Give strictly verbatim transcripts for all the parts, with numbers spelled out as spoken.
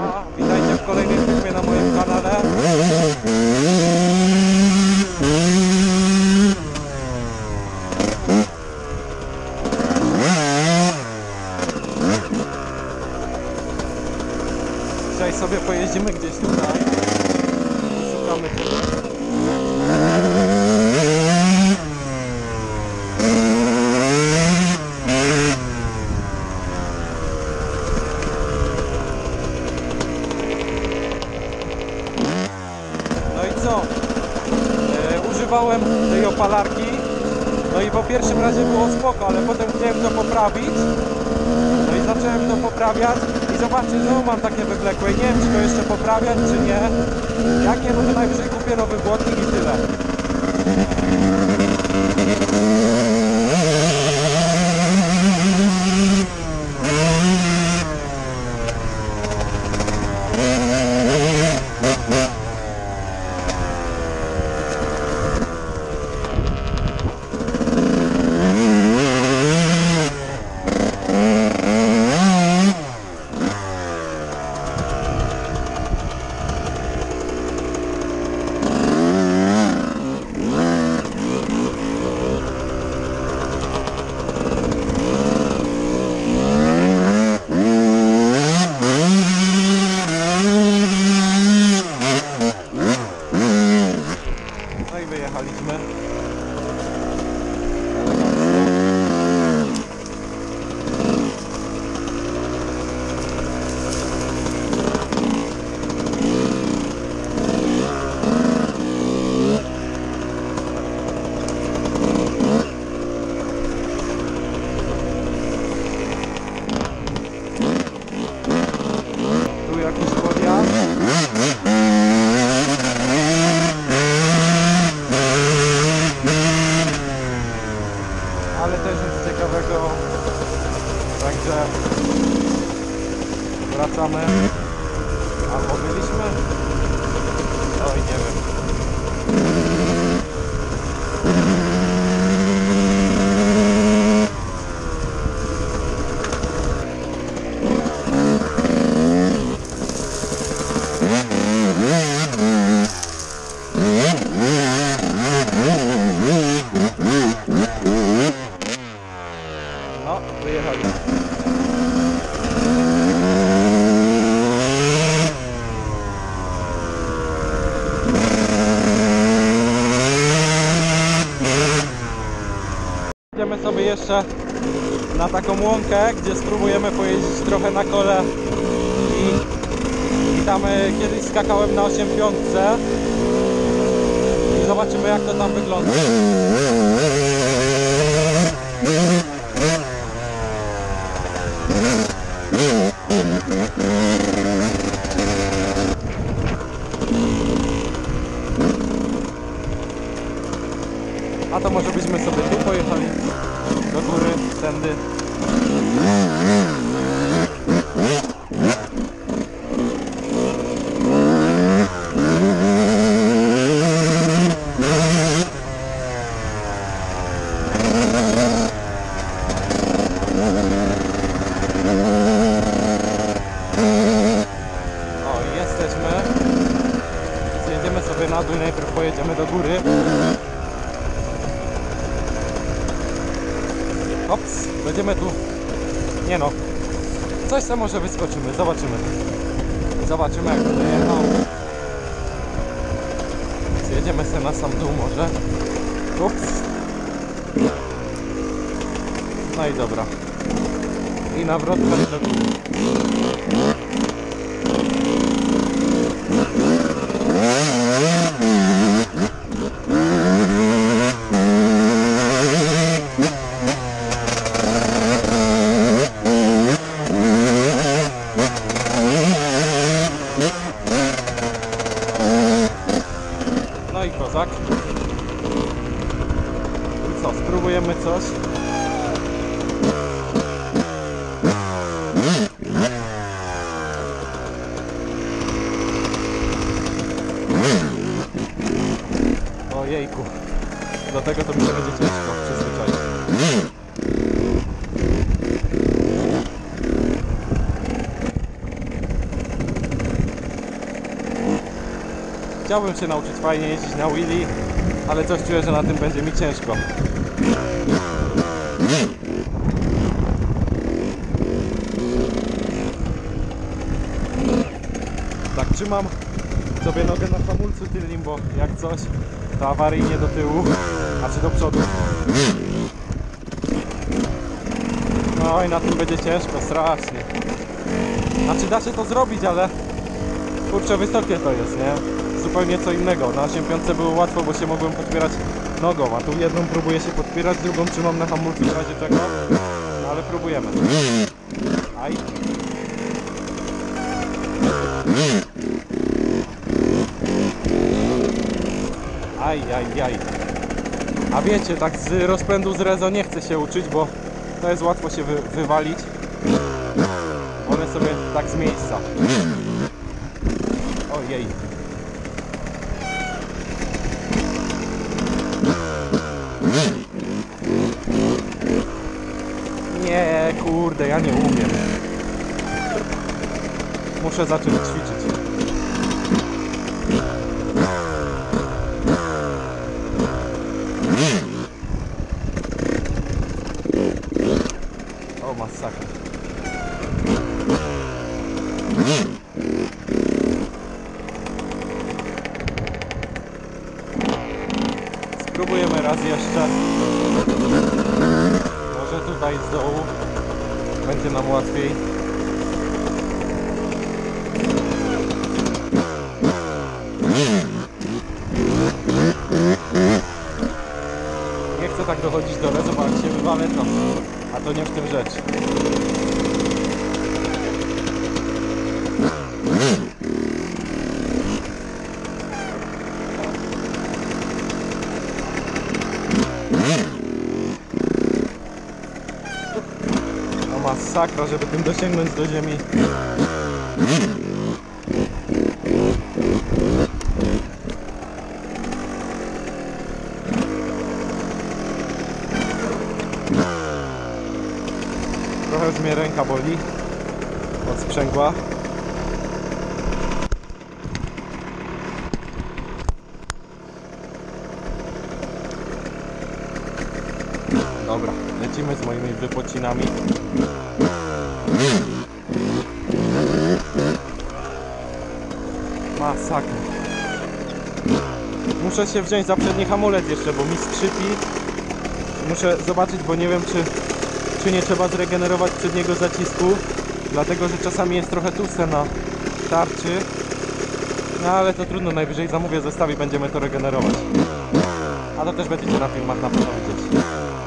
Siema, witajcie w kolejnym filmie na moim kanale. Dzisiaj sobie pojeździmy gdzieś tutaj. Szukamy czegoś. Co? E, używałem tej opalarki, no i po pierwszym razie było spoko, ale potem chciałem to poprawić, no i zacząłem to poprawiać i zobaczcie, znowu mam takie wywlekłe, nie wiem czy to jeszcze poprawiać czy nie. Jak nie, no to najwyżej kupię nowy błotnik i tyle. Wyjechaliśmy. Tu jakiś podjazd. Ale też nic ciekawego, także wracamy, albo byliśmy, oj nie wiem. No, wyjechali. Idziemy sobie jeszcze na taką łąkę, gdzie spróbujemy pojeździć trochę na kole i, i tam kiedyś skakałem na osiem piątce i zobaczymy jak to tam wygląda. A to może byśmy sobie tu pojechali do góry, tędy. O, jesteśmy. Zjedziemy sobie na dół, najpierw pojedziemy do góry. Ops, będziemy tu. Nie no. Coś tam może wyskoczymy, zobaczymy. Zobaczymy jak będę jechał. Zjedziemy sobie na sam dół może. Ups. No i dobra. I nawrotka do góry. No i kozak. I co, spróbujemy coś? Ojejku. Do tego to mi się będzie ciężko przyzwyczaić. chciałbym się nauczyć fajnie jeździć na wheelie, ale coś czuję, że na tym będzie mi ciężko. Tak trzymam sobie nogę na hamulcu tylnym, bo jak coś, to awaryjnie do tyłu, a czy do przodu. No i na tym będzie ciężko, strasznie. Znaczy da się to zrobić, ale kurczę, wysokie to jest, nie? Zupełnie co innego. Na osiem piątce było łatwo, bo się mogłem podpierać nogą, a tu jedną próbuję się podpierać, drugą trzymam na hamulcu w razie czego. No ale próbujemy. Aj. Aj, aj, aj. A wiecie, tak z rozpędu z rezo nie chcę się uczyć, bo to jest łatwo się wy wywalić. One sobie tak z miejsca. Ojej. Nie, kurde, ja nie umiem. Muszę zacząć ćwiczyć. O, masakra. Spróbujemy raz jeszcze. Może tutaj z dołu będzie nam łatwiej. Nie chcę tak dochodzić do rezo, bo jak się wywalę, to a to nie w tym rzecz. No masakra, żeby tym dosięgnąć do ziemi. Trochę już mnie ręka boli od sprzęgła. Dobra, lecimy z moimi wypocinami. Masakra. Muszę się wziąć za przedni hamulec jeszcze, bo mi skrzypi. Muszę zobaczyć, bo nie wiem, czy, czy nie trzeba zregenerować przedniego zacisku. Dlatego, że czasami jest trochę tłuste na tarczy. No ale to trudno, najwyżej zamówię zestaw i będziemy to regenerować. A to też będziecie na filmach na pewno widzieć.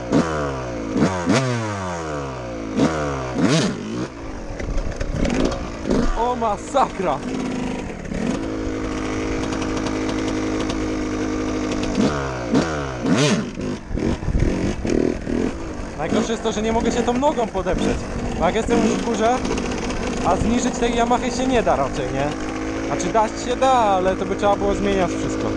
O masakra! Najgorsze jest to, że nie mogę się tą nogą podeprzeć. Bo jak jestem już w górze, a zniżyć tej Yamahy się nie da raczej, nie? Znaczy dać się da, ale to by trzeba było zmieniać wszystko.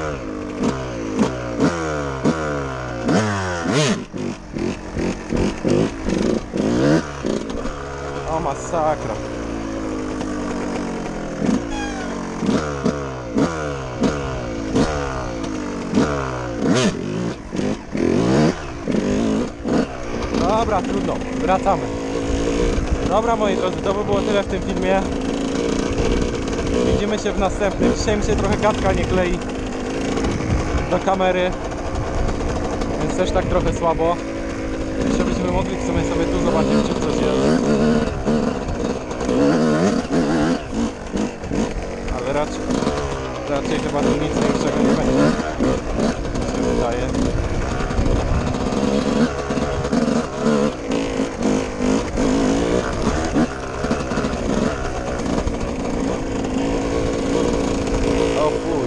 O masakra. Dobra, trudno, wracamy. Dobra moi drodzy, to by było tyle w tym filmie. Widzimy się w następnym. Dzisiaj mi się trochę gadka nie klei do kamery, więc też tak trochę słabo. Jeszcze byśmy mogli w sumie sobie tu zobaczyć, czy coś jest. Ale raczej, raczej chyba tu nic większego nie będzie, mi się wydaje. O fuj.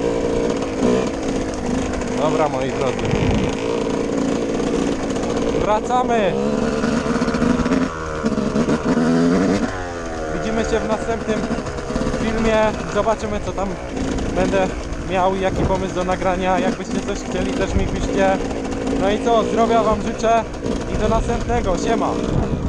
Dobra moi drodzy, wracamy. Widzimy się w następnym filmie. Zobaczymy, co tam będę miał, jaki pomysł do nagrania. Jakbyście coś chcieli, też mi piszcie. No i co, zdrowia wam życzę i do następnego. Siema.